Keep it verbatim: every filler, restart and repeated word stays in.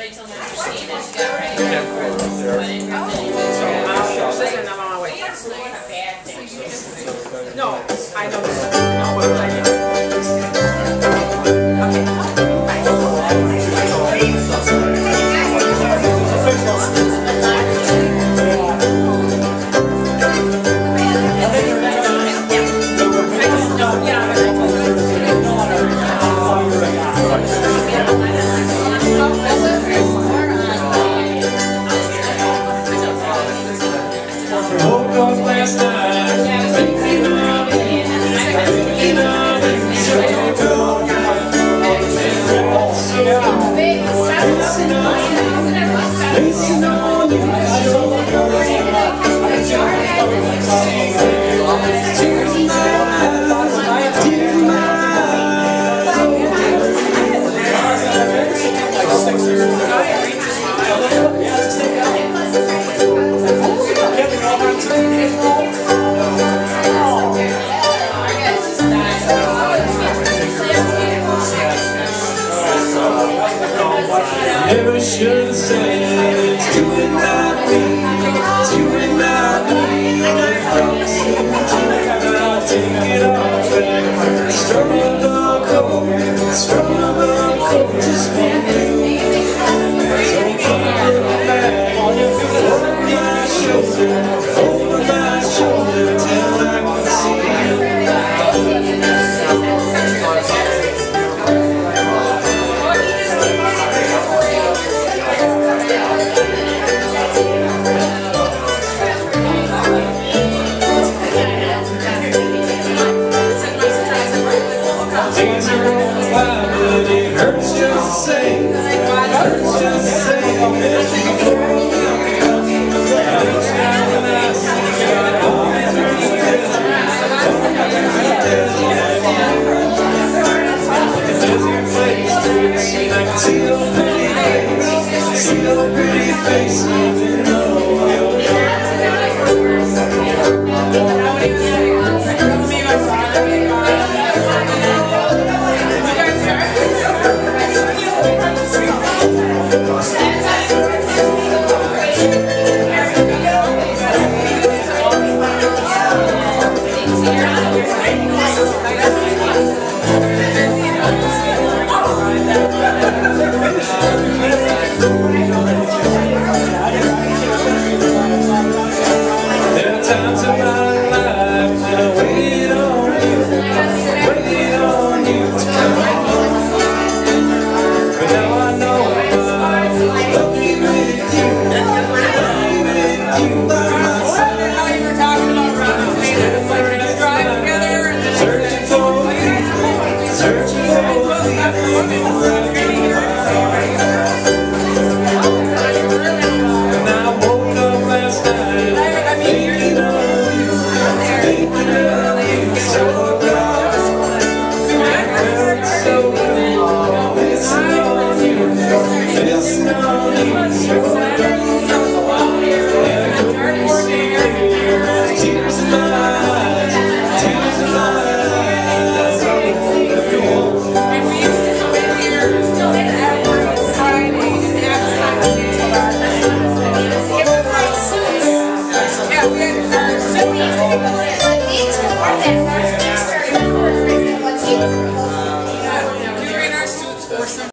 wait till number fifteen and she got ready for the wedding. I'm on my way. No, I know this. No, what I do? Never should have said it's you and not me, it's you and not me. I'll take it all back. Struggle cold, struggle cold, just one thing. So come back, over my shoulder, over my shoulder, till I can see you. Searching for me, searching for me.